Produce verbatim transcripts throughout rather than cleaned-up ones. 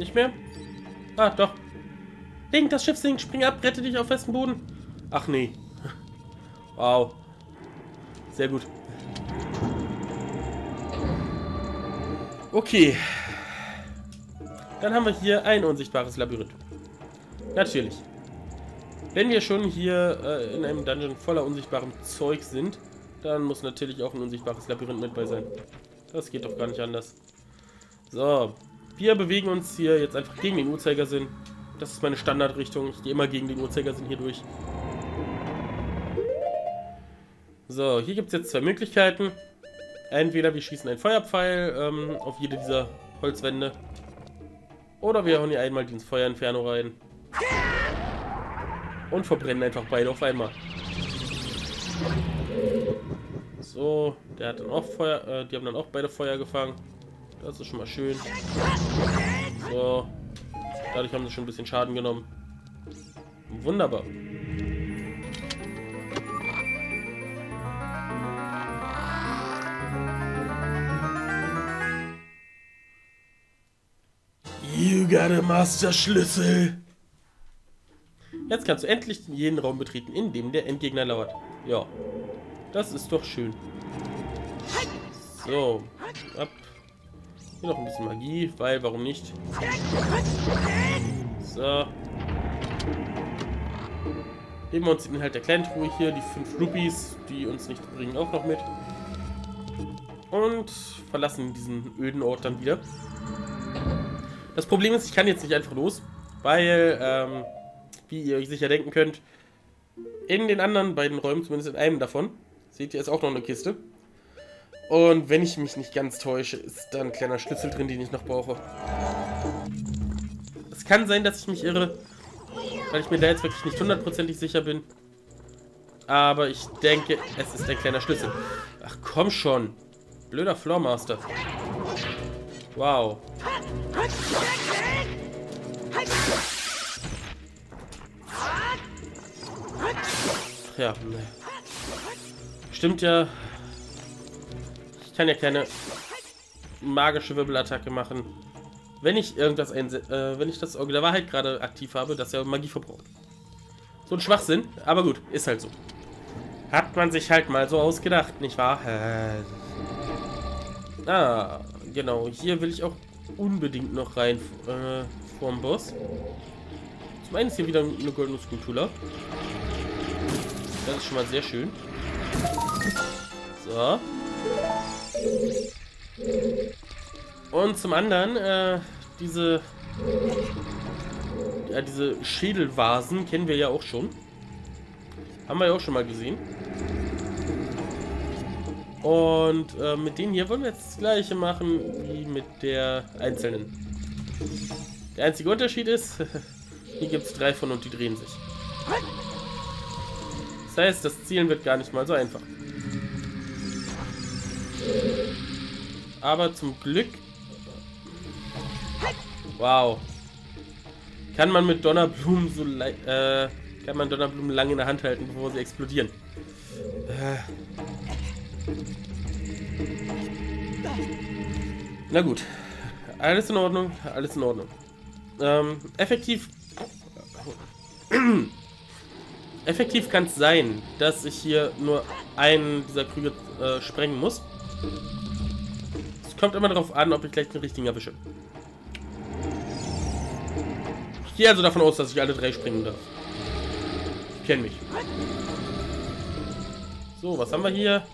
Nicht mehr? Ah, doch. Link, das Schiff sinkt. Spring ab, rette dich auf festem Boden. Ach nee. Wow. Sehr gut. Okay. Dann haben wir hier ein unsichtbares Labyrinth. Natürlich. Wenn wir schon hier äh, in einem Dungeon voller unsichtbarem Zeug sind, dann muss natürlich auch ein unsichtbares Labyrinth mit bei sein. Das geht doch gar nicht anders. So. Wir bewegen uns hier jetzt einfach gegen den Uhrzeigersinn. Das ist meine Standardrichtung. Ich gehe immer gegen den Uhrzeigersinn hier durch. So, hier gibt es jetzt zwei Möglichkeiten. Entweder wir schießen einen Feuerpfeil ähm, auf jede dieser Holzwände. Oder wir hauen hier einmal dieses Feuerinferno rein. Und verbrennen einfach beide auf einmal. So, der hat dann auch Feuer, äh, die haben dann auch beide Feuer gefangen. Das ist schon mal schön. So, dadurch haben sie schon ein bisschen Schaden genommen. Wunderbar. You got a Master Schlüssel. Jetzt kannst du endlich jeden Raum betreten, in dem der Endgegner lauert. Ja, das ist doch schön. So, ab. Hier noch ein bisschen Magie, weil, warum nicht? So. Nehmen wir uns den Inhalt der kleinen Truhe hier, die fünf Rupees, die uns nichts bringen, auch noch mit. Und verlassen diesen öden Ort dann wieder. Das Problem ist, ich kann jetzt nicht einfach los, weil, ähm, wie ihr euch sicher denken könnt, in den anderen beiden Räumen, zumindest in einem davon, seht ihr, ist auch noch eine Kiste. Und wenn ich mich nicht ganz täusche, ist da ein kleiner Schlüssel drin, den ich noch brauche. Es kann sein, dass ich mich irre, weil ich mir da jetzt wirklich nicht hundertprozentig sicher bin. Aber ich denke, es ist ein kleiner Schlüssel. Ach komm schon. Blöder Floormaster. Wow. Ach ja. Stimmt ja. Ich kann ja keine magische Wirbelattacke machen, wenn ich irgendwas einsetze, äh, wenn ich das Auge der Wahrheit gerade aktiv habe, das ja Magie verbraucht. So ein Schwachsinn, aber gut, ist halt so. Hat man sich halt mal so ausgedacht, nicht wahr? Äh. Ah, genau, hier will ich auch unbedingt noch rein äh, vorm Boss. Zum einen ist hier wieder eine goldene Skulptur. Das ist schon mal sehr schön. So. Und zum anderen, äh, diese, ja, diese Schädelvasen kennen wir ja auch schon. Haben wir ja auch schon mal gesehen. Und äh, mit denen hier wollen wir jetzt das gleiche machen wie mit der einzelnen. Der einzige Unterschied ist, hier gibt es drei von und die drehen sich. Das heißt, das Zielen wird gar nicht mal so einfach. Aber zum Glück... Wow. Kann man mit Donnerblumen so äh, kann man Donnerblumen lange in der Hand halten, bevor sie explodieren. Äh. Na gut. Alles in Ordnung, alles in Ordnung. Ähm, effektiv... effektiv kann es sein, dass ich hier nur einen dieser Krüge äh, sprengen muss. Es kommt immer darauf an, ob ich gleich den richtigen erwische. Ich gehe also davon aus, dass ich alle drei springen darf. Ich kenne mich. So, was haben wir hier?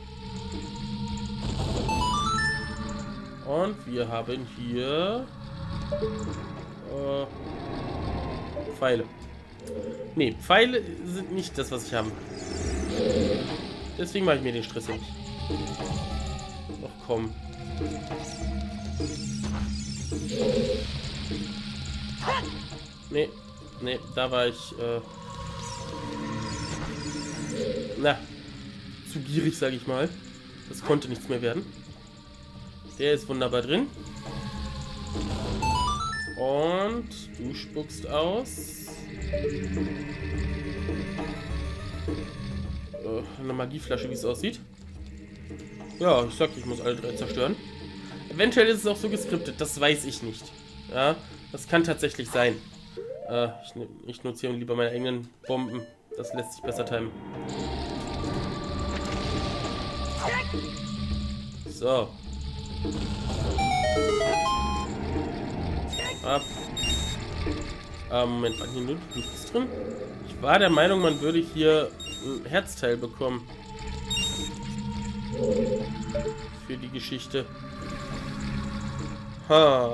Und wir haben hier äh, Pfeile. Ne, Pfeile sind nicht das, was ich habe. Deswegen mache ich mir den Stress nicht. Ach komm. Nee, nee, da war ich äh, na, zu gierig, sage ich mal. Das konnte nichts mehr werden. Der ist wunderbar drin. Und du spuckst aus. Äh, eine Magieflasche, wie es aussieht. Ja, ich sag, ich muss alle drei zerstören. Eventuell ist es auch so geskriptet, das weiß ich nicht. Ja, Das kann tatsächlich sein. Äh, ich, ich nutze hier lieber meine eigenen Bomben. Das lässt sich besser timen. So. Ab. Ah, Moment, war hier nur nichts drin? Ich war der Meinung, man würde hier ein Herzteil bekommen. Für die Geschichte. Ha.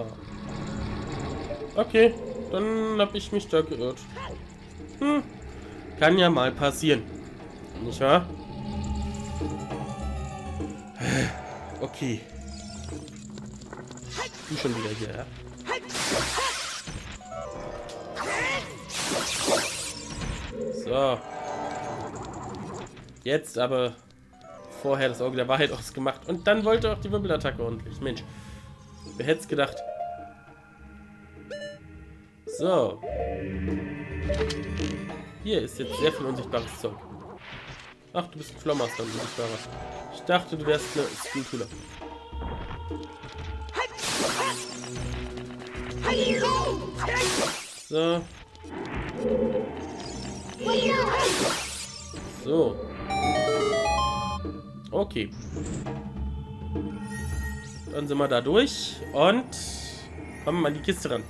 Okay, dann habe ich mich da geirrt. Hm. Kann ja mal passieren. Nicht wahr? Okay. Du schon wieder hier, ja? So. Jetzt aber vorher das Auge der Wahrheit ausgemacht. Und dann wollte auch die Wirbelattacke ordentlich. Mensch. Wer hätte es gedacht? So. Hier ist jetzt sehr viel unsichtbares Zeug. Ach, du bist ein Flowmaster, ein unsichtbarer. Ich dachte, du wärst eine Skulltula. So. So. Okay. Dann sind wir da durch und kommen wir an die Kiste ran.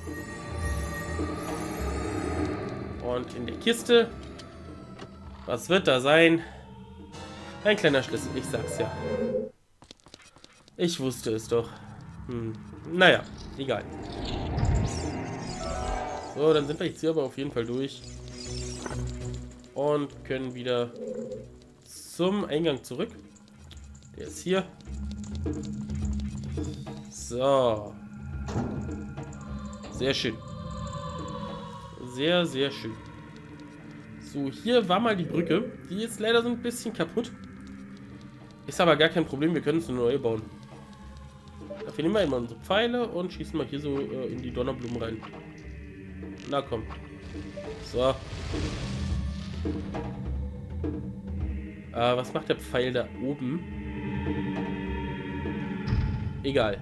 Und in der Kiste, was wird da sein? Ein kleiner Schlüssel, ich sag's ja. Ich wusste es doch. Hm. Naja, egal. So, dann sind wir jetzt hier aber auf jeden Fall durch. Und können wieder zum Eingang zurück. Der ist hier. So. Sehr schön. Sehr, sehr schön. So, hier war mal die Brücke. Die ist leider so ein bisschen kaputt. Ist aber gar kein Problem, wir können es eine neue bauen. Dafür nehmen wir immer unsere Pfeile und schießen mal hier so äh, in die Donnerblumen rein. Na komm. So. Äh, was macht der Pfeil da oben? Egal.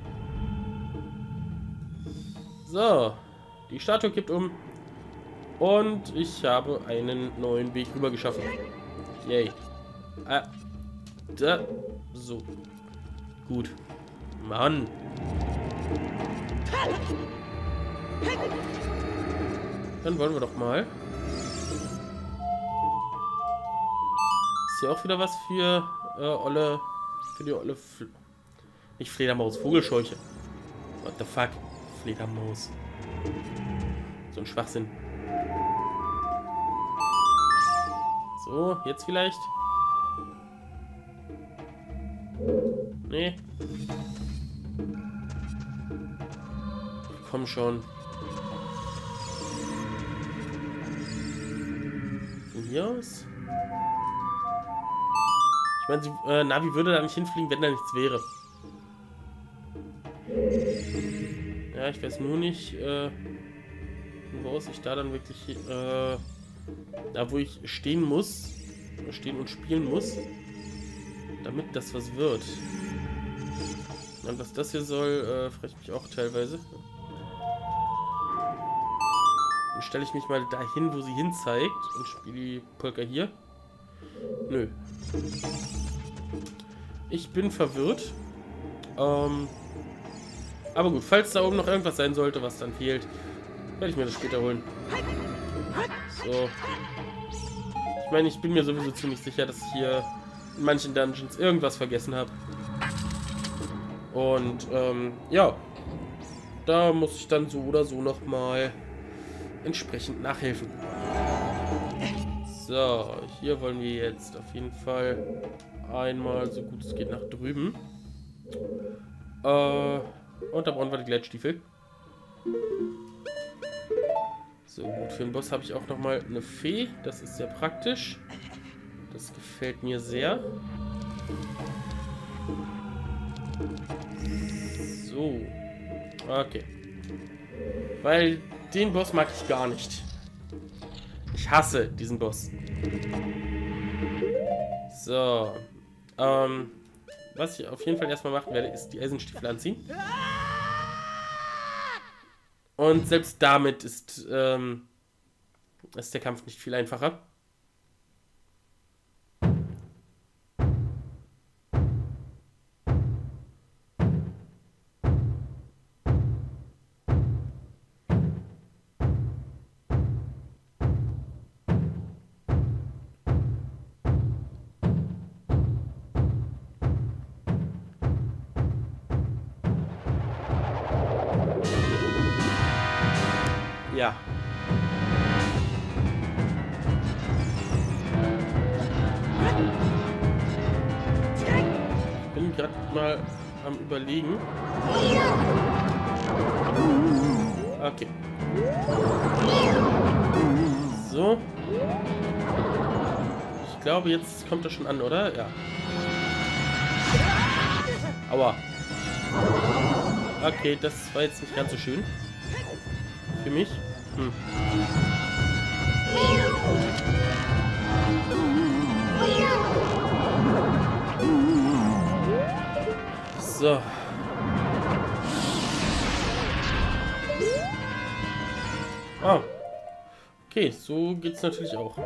So. Die Statue kippt um. Und ich habe einen neuen Weg rüber geschaffen. Yay. Ah. Da. So. Gut. Mann. Dann wollen wir doch mal. Ist hier auch wieder was für äh, Olle. Für die Olle. Fl Nicht Fledermaus, Vogelscheuche. What the fuck? Fledermaus. So ein Schwachsinn. So, jetzt vielleicht. Nee. Komm schon. Von hier aus? Ich meine, äh, Navi würde da nicht hinfliegen, wenn da nichts wäre. Ja, ich weiß nur nicht, äh, woraus ich da dann wirklich, äh, da wo ich stehen muss, stehen und spielen muss, damit das was wird. Und was das hier soll, äh, frage ich mich auch teilweise. Dann stelle ich mich mal dahin, wo sie hin zeigt und spiele die Polka hier. Nö. Ich bin verwirrt. Ähm, aber gut, falls da oben noch irgendwas sein sollte, was dann fehlt, werde ich mir das später holen. So. Ich meine, ich bin mir sowieso ziemlich sicher, dass ich hier in manchen Dungeons irgendwas vergessen habe. Und, ähm, ja. Da muss ich dann so oder so nochmal entsprechend nachhelfen. So, hier wollen wir jetzt auf jeden Fall einmal so gut es geht nach drüben. Äh, und da brauchen wir die Gleitstiefel. So, gut, für den Boss habe ich auch nochmal eine Fee. Das ist sehr praktisch. Das gefällt mir sehr. So. Okay. Weil den Boss mag ich gar nicht. Ich hasse diesen Boss. So. Ähm, was ich auf jeden Fall erstmal machen werde, ist die Eisenstiefel anziehen. Und selbst damit ist, ähm, ist der Kampf nicht viel einfacher. Ja. Ich bin gerade mal am Überlegen. Okay. So. Ich glaube, jetzt kommt er schon an, oder? Ja. Aua. Okay, das war jetzt nicht ganz so schön. Für mich. Hm. So. Ah. Okay, so geht's natürlich auch.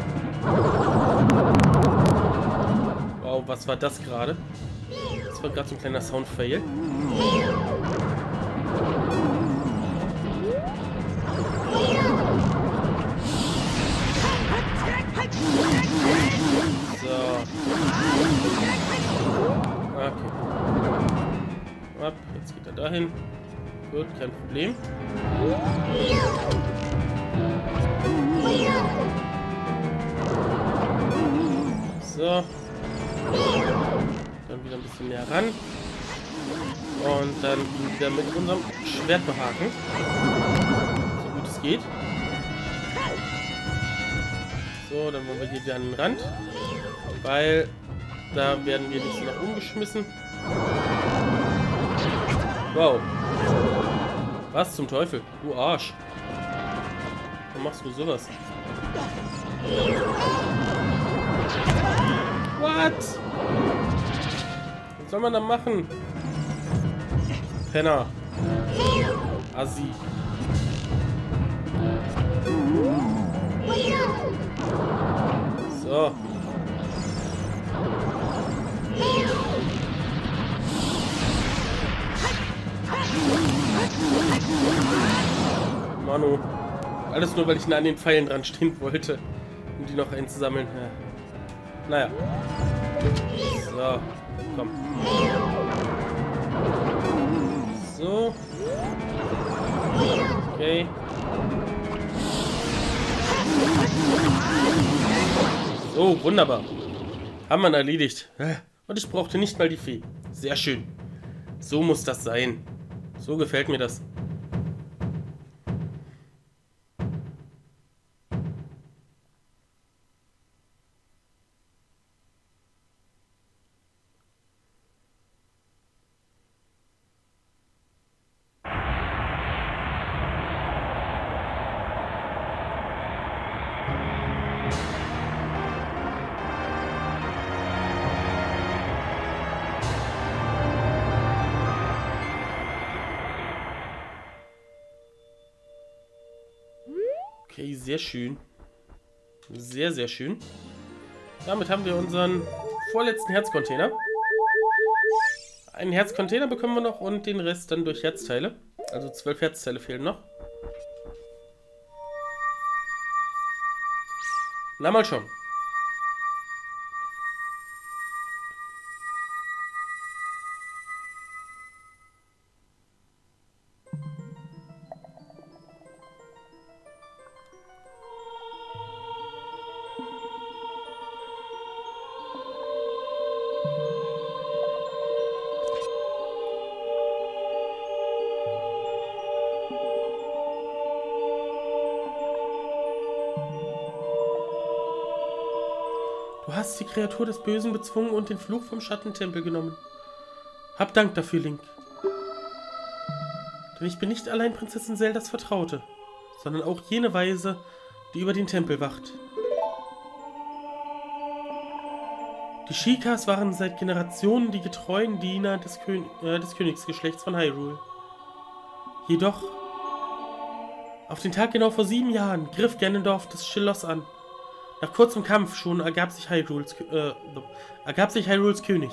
Wow, was war das gerade? Das war gerade so ein kleiner Sound-Fail. So. Okay. Ab, jetzt geht er dahin. Gut, kein Problem. So. Dann wieder ein bisschen näher ran. Und dann wieder mit unserem Schwert behaken. So gut es geht. So, dann wollen wir hier wieder an den Rand. Weil da werden wir nicht so nach oben geschmissen. Wow. Was zum Teufel? Du Arsch. Warum machst du sowas? What? Was soll man da machen? Penner. Assi. So. Manu. Alles nur, weil ich nah an den Pfeilen dran stehen wollte, um die noch einzusammeln. Ja. Naja. So. Komm. So. Okay. So, wunderbar. Haben wir erledigt. Und ich brauchte nicht mal die Fee. Sehr schön. So muss das sein. So gefällt mir das. Okay, sehr schön. Sehr, sehr schön. Damit haben wir unseren vorletzten Herzcontainer. Einen Herzcontainer bekommen wir noch und den Rest dann durch Herzteile. Also zwölf Herzteile fehlen noch. Na, mal schauen. Du hast die Kreatur des Bösen bezwungen und den Fluch vom Schattentempel genommen. Hab Dank dafür, Link. Denn ich bin nicht allein Prinzessin Zeldas Vertraute, sondern auch jene Weise, die über den Tempel wacht. Die Sheikahs waren seit Generationen die getreuen Diener des, Kön äh, des Königsgeschlechts von Hyrule. Jedoch Auf den Tag genau vor sieben Jahren griff Ganondorf das Schloss an. Nach kurzem Kampf schon ergab sich Hyrules, äh, ergab sich Hyrules König.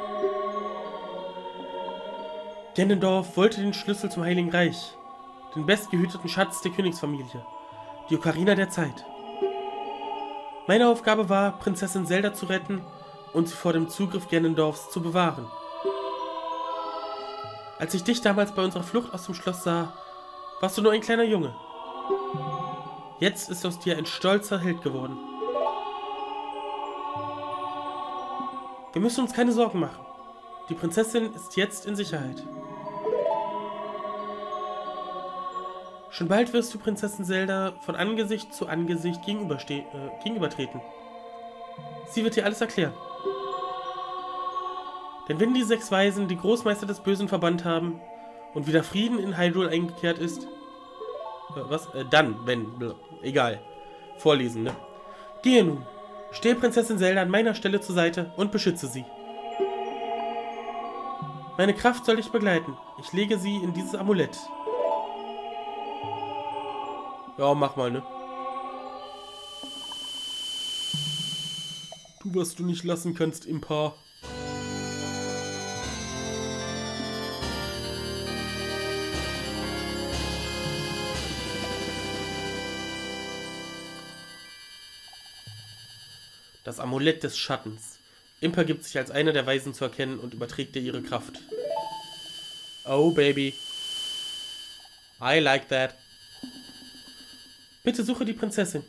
Ganondorf wollte den Schlüssel zum Heiligen Reich, den bestgehüteten Schatz der Königsfamilie, die Ocarina der Zeit. Meine Aufgabe war, Prinzessin Zelda zu retten und sie vor dem Zugriff Ganondorfs zu bewahren. Als ich dich damals bei unserer Flucht aus dem Schloss sah, warst du nur ein kleiner Junge. Jetzt ist aus dir ein stolzer Held geworden. Wir müssen uns keine Sorgen machen. Die Prinzessin ist jetzt in Sicherheit. Schon bald wirst du Prinzessin Zelda von Angesicht zu Angesicht gegenüberste äh, gegenübertreten. Sie wird dir alles erklären. Denn wenn die sechs Weisen die Großmeister des Bösen verbannt haben und wieder Frieden in Hyrule eingekehrt ist, äh, was? Äh, dann, wenn, egal. Vorlesen, ne? Gehe nun. Stehe Prinzessin Zelda an meiner Stelle zur Seite und beschütze sie. Meine Kraft soll dich begleiten. Ich lege sie in dieses Amulett. Ja, mach mal, ne? Du, was du nicht lassen kannst, Impa. Das Amulett des Schattens. Impa gibt sich als einer der Weisen zu erkennen und überträgt dir ihre Kraft. Oh, Baby. I like that. Bitte suche die Prinzessin.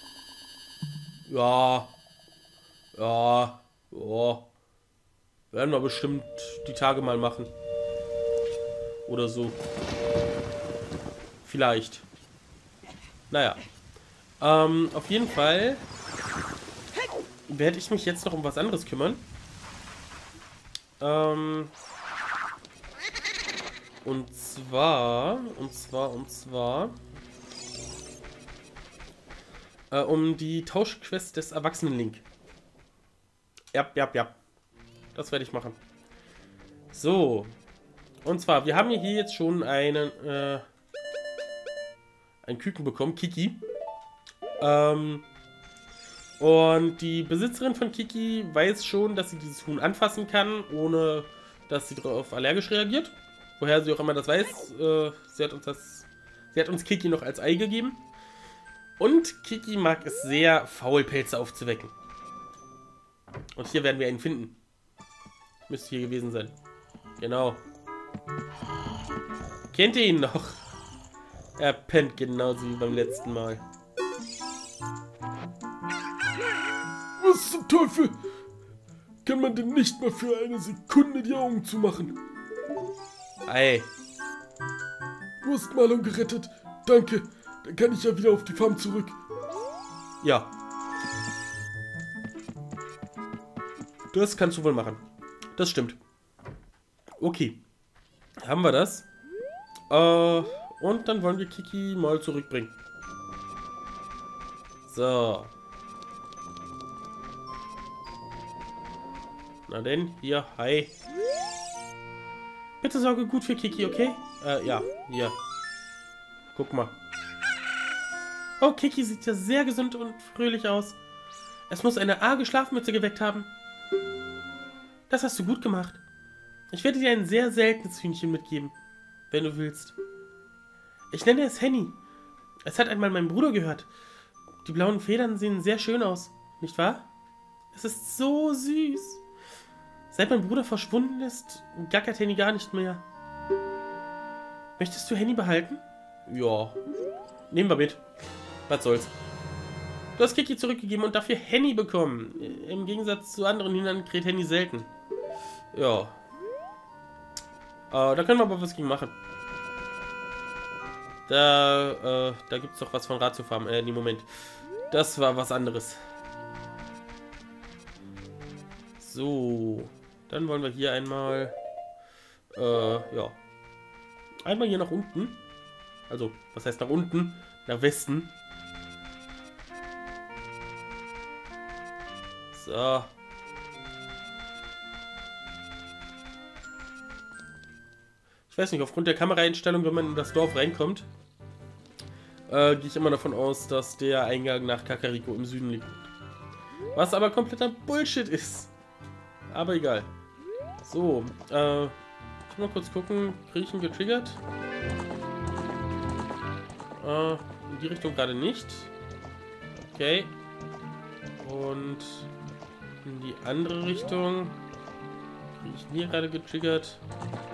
Ja. Ja. Ja. Werden wir bestimmt die Tage mal machen. Oder so. Vielleicht. Naja. Ähm, auf jeden Fall werde ich mich jetzt noch um was anderes kümmern. Ähm, und zwar, und zwar, und zwar, äh, um die Tauschquest des Erwachsenen-Link. Ja, ja, ja. Das werde ich machen. So. Und zwar, wir haben hier jetzt schon einen, äh, einen Küken bekommen, Kiki. Ähm, Und die Besitzerin von Kiki weiß schon, dass sie dieses Huhn anfassen kann, ohne dass sie darauf allergisch reagiert. Woher sie auch immer das weiß. Äh, sie hat uns das, sie hat uns Kiki noch als Ei gegeben. Und Kiki mag es sehr, Faulpelze aufzuwecken. Und hier werden wir ihn finden. Müsste hier gewesen sein. Genau. Kennt ihr ihn noch? Er pennt genauso wie beim letzten Mal. Was zum Teufel? Kann man denn nicht mal für eine Sekunde die Augen zumachen? Ei. Du hast Marlon gerettet. Danke. Dann kann ich ja wieder auf die Farm zurück. Ja. Das kannst du wohl machen. Das stimmt. Okay. Haben wir das? Äh, und dann wollen wir Kiki mal zurückbringen. So. Na denn, hier, hi. Bitte sorge gut für Kiki, okay? Äh, ja, hier. Guck mal. Oh, Kiki sieht ja sehr gesund und fröhlich aus. Es muss eine arge Schlafmütze geweckt haben. Das hast du gut gemacht. Ich werde dir ein sehr seltenes Hühnchen mitgeben, wenn du willst. Ich nenne es Henny. Es hat einmal mein Bruder gehört. Die blauen Federn sehen sehr schön aus, nicht wahr? Es ist so süß. Seit mein Bruder verschwunden ist, gackert Henny gar nicht mehr. Möchtest du Henny behalten? Ja. Nehmen wir mit. Was soll's. Du hast Kiki zurückgegeben und dafür Henny bekommen. Im Gegensatz zu anderen Hühnern kräht Henny selten. Ja. Äh, da können wir aber was gegen machen. Da, äh, da gibt's doch was von Ratiofarm. Äh, nee, Moment. Das war was anderes. So. Dann wollen wir hier einmal, äh, ja. Einmal hier nach unten. Also, was heißt nach unten? Nach Westen. So. Ich weiß nicht, aufgrund der Kameraeinstellung, wenn man in das Dorf reinkommt, äh, gehe ich immer davon aus, dass der Eingang nach Kakariko im Süden liegt. Was aber kompletter Bullshit ist. Aber egal. So, äh, ich will mal kurz gucken, kriege ich ihn getriggert? Äh, in die Richtung gerade nicht. Okay. Und in die andere Richtung kriege ich ihn hier gerade getriggert.